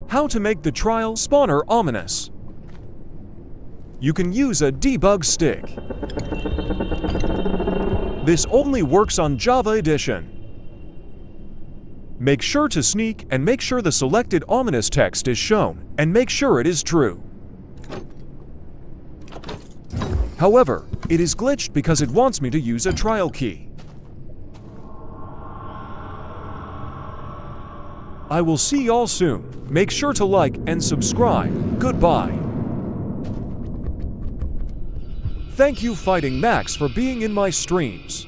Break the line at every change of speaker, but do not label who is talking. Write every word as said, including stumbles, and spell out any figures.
How to make the trial spawner ominous. You can use a debug stick. This only works on Java Edition. Make sure to sneak and make sure the selected ominous text is shown, and make sure it is true. However, it is glitched because it wants me to use a trial key. I will see y'all soon. Make sure to like and subscribe. Goodbye. Thank you Fighting Max for being in my streams.